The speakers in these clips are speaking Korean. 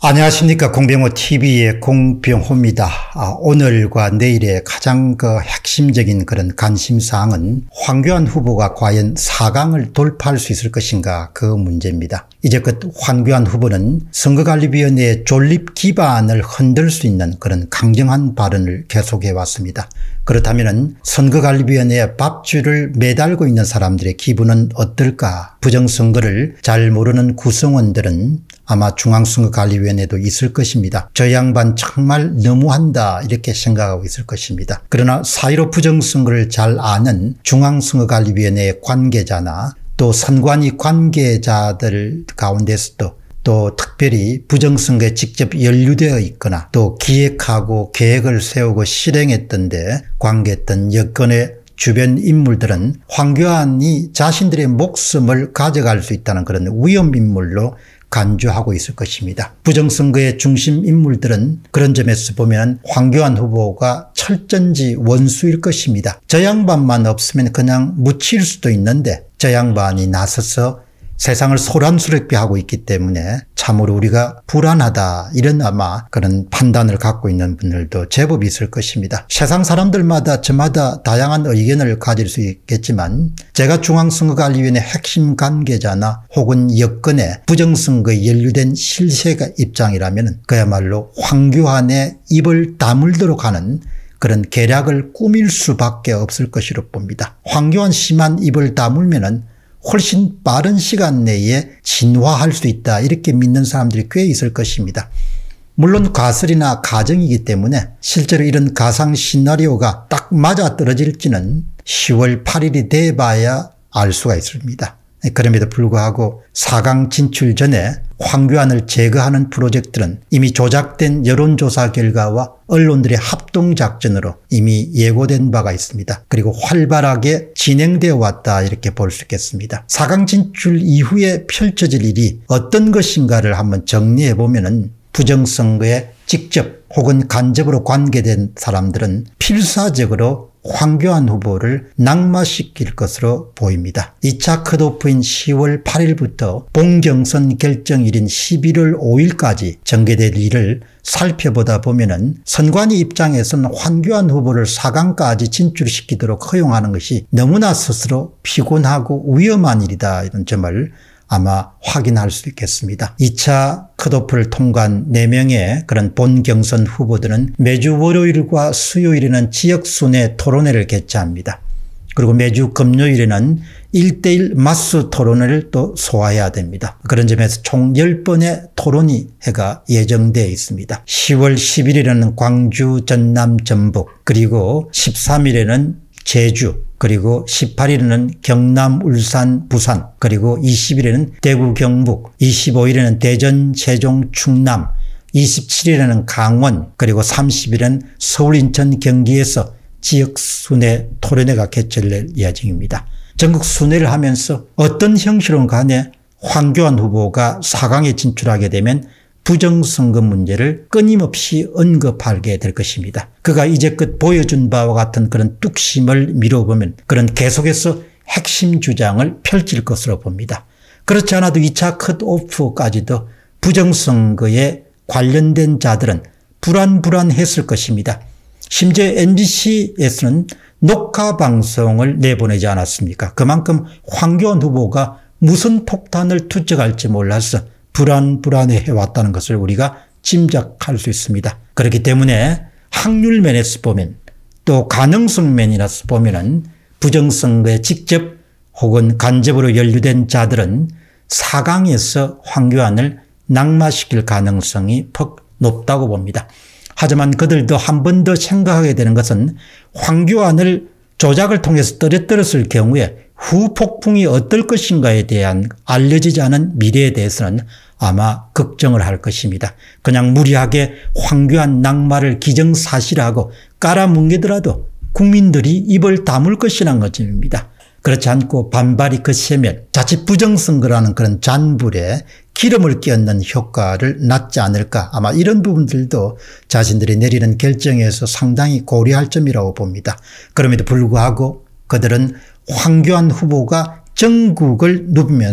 안녕하십니까. 공병호TV의 공병호입니다. 오늘과 내일의 가장 핵심적인 그런 관심사항은 황교안 후보가 과연 4강을 돌파할 수 있을 것인가, 그 문제입니다. 이제껏 황교안 후보는 선거관리위원회의 존립 기반을 흔들 수 있는 그런 강경한 발언을 계속해 왔습니다. 그렇다면 선거관리위원회의 밥줄을 매달고 있는 사람들의 기분은 어떨까? 부정선거를 잘 모르는 구성원들은 아마 중앙선거관리위원회도 있을 것입니다. 저 양반 정말 너무한다 이렇게 생각하고 있을 것입니다. 그러나 4.15 부정선거를 잘 아는 중앙선거관리위원회의 관계자나 또 선관위 관계자들 가운데서도 또 특별히 부정선거에 직접 연루되어 있거나 또 기획하고 계획을 세우고 실행했던 데 관계했던 여건의 주변 인물들은 황교안이 자신들의 목숨을 가져갈 수 있다는 그런 위험인물로 간주하고 있을 것입니다. 부정선거의 중심 인물들은 그런 점에서 보면 황교안 후보가 철전지 원수일 것입니다. 저 양반만 없으면 그냥 묻힐 수도 있는데 저 양반이 나서서 세상을 소란스럽게 하고 있기 때문에 참으로 우리가 불안하다, 이런 아마 그런 판단을 갖고 있는 분들도 제법 있을 것입니다. 세상 사람들마다 저마다 다양한 의견을 가질 수 있겠지만 제가 중앙선거관리위원회 핵심 관계자나 혹은 여건에 부정선거에 연루된 실세가 입장이라면 그야말로 황교안의 입을 다물도록 하는 그런 계략을 꾸밀 수밖에 없을 것으로 봅니다. 황교안 씨만 입을 다물면은 훨씬 빠른 시간 내에 진화할 수 있다, 이렇게 믿는 사람들이 꽤 있을 것입니다. 물론 가설이나 가정이기 때문에 실제로 이런 가상 시나리오가 딱 맞아떨어질지는 10월 8일이 돼봐야 알 수가 있습니다. 그럼에도 불구하고 4강 진출 전에 황교안을 제거하는 프로젝트는 이미 조작된 여론조사 결과와 언론들의 합동작전으로 이미 예고된 바가 있습니다. 그리고 활발하게 진행되어 왔다, 이렇게 볼 수 있겠습니다. 4강 진출 이후에 펼쳐질 일이 어떤 것인가를 한번 정리해 보면은 부정선거에 직접 혹은 간접으로 관계된 사람들은 필사적으로 황교안 후보를 낙마시킬 것으로 보입니다. 2차 컷오프인 10월 8일부터 본경선 결정일인 11월 5일까지 전개될 일을 살펴보다 보면은 선관위 입장에서는 황교안 후보를 4강까지 진출시키도록 허용하는 것이 너무나 스스로 피곤하고 위험한 일이다, 이런 점을 아마 확인할 수 있겠습니다. 2차 컷오프를 통과한 4명의 그런 본경선 후보들은 매주 월요일과 수요일에는 지역순회 토론회를 개최합니다. 그리고 매주 금요일에는 1대1 맞수 토론회를 또 소화해야 됩니다. 그런 점에서 총 10번의 토론회가 예정되어 있습니다. 10월 10일에는 광주, 전남, 전북, 그리고 13일에는 제주, 그리고 18일에는 경남, 울산, 부산, 그리고 20일에는 대구, 경북, 25일에는 대전, 세종, 충남, 27일에는 강원, 그리고 30일은 서울, 인천, 경기에서 지역순회 토론회가 개최될 예정입니다. 전국 순회를 하면서 어떤 형식으로 간에 황교안 후보가 4강에 진출하게 되면 부정선거 문제를 끊임없이 언급하게 될 것입니다. 그가 이제껏 보여준 바와 같은 그런 뚝심을 미뤄보면 그런 계속해서 핵심 주장을 펼칠 것으로 봅니다. 그렇지 않아도 2차 컷오프까지도 부정선거에 관련된 자들은 불안했을 것입니다. 심지어 MBC에서는 녹화방송을 내보내지 않았습니까? 그만큼 황교안 후보가 무슨 폭탄을 투척할지 몰라서 불안해 왔다는 것을 우리가 짐작할 수 있습니다. 그렇기 때문에 확률 면에서 보면 또 가능성 면이라서 보면은 부정선거에 직접 혹은 간접으로 연루된 자들은 4강에서 황교안을 낙마시킬 가능성이 퍽 높다고 봅니다. 하지만 그들도 한 번 더 생각하게 되는 것은 황교안을 조작을 통해서 떨어뜨렸을 경우에 후폭풍이 어떨 것인가에 대한 알려지지 않은 미래에 대해서는 아마 걱정을 할 것입니다. 그냥 무리하게 황교안 낙마를 기정사실하고 깔아뭉개더라도 국민들이 입을 다물 것이라는 것입니다. 그렇지 않고 반발이 거세면 자칫 부정선거라는 그런 잔불에 기름을 끼얹는 효과를 낳지 않을까, 아마 이런 부분들도 자신들이 내리는 결정에서 상당히 고려할 점이라고 봅니다. 그럼에도 불구하고 그들은 황교안 후보가 전국을 누비면서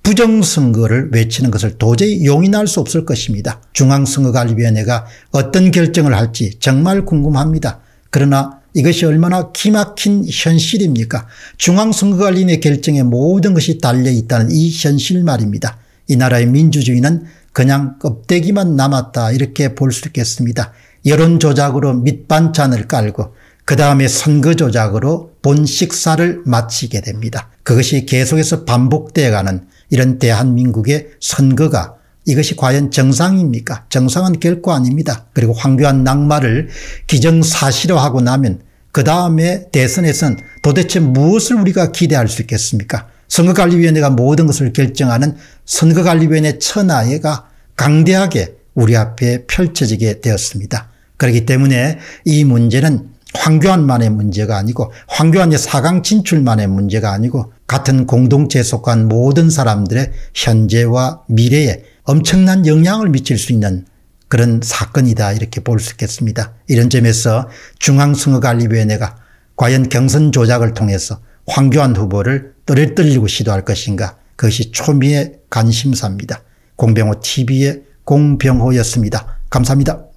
부정선거를 외치는 것을 도저히 용인할 수 없을 것입니다. 중앙선거관리위원회가 어떤 결정을 할지 정말 궁금합니다. 그러나 이것이 얼마나 기막힌 현실입니까? 중앙선거관리위원회 결정에 모든 것이 달려있다는 이 현실 말입니다. 이 나라의 민주주의는 그냥 껍데기만 남았다 이렇게 볼 수 있겠습니다. 여론조작으로 밑반찬을 깔고 그 다음에 선거조작으로 본 식사를 마치게 됩니다. 그것이 계속해서 반복되어가는 이런 대한민국의 선거가 이것이 과연 정상입니까? 정상은 결코 아닙니다. 그리고 황교안 낙마를 기정사실화하고 나면 그 다음에 대선에선 도대체 무엇을 우리가 기대할 수 있겠습니까? 선거관리위원회가 모든 것을 결정하는 선거관리위원회 천하가 강대하게 우리 앞에 펼쳐지게 되었습니다. 그렇기 때문에 이 문제는 황교안만의 문제가 아니고 황교안의 4강 진출만의 문제가 아니고 같은 공동체에 속한 모든 사람들의 현재와 미래에 엄청난 영향을 미칠 수 있는 그런 사건이다 이렇게 볼 수 있겠습니다. 이런 점에서 중앙선거관리위원회가 과연 경선 조작을 통해서 황교안 후보를 떨어뜨리려고 시도할 것인가, 그것이 초미의 관심사입니다. 공병호 TV의 공병호였습니다. 감사합니다.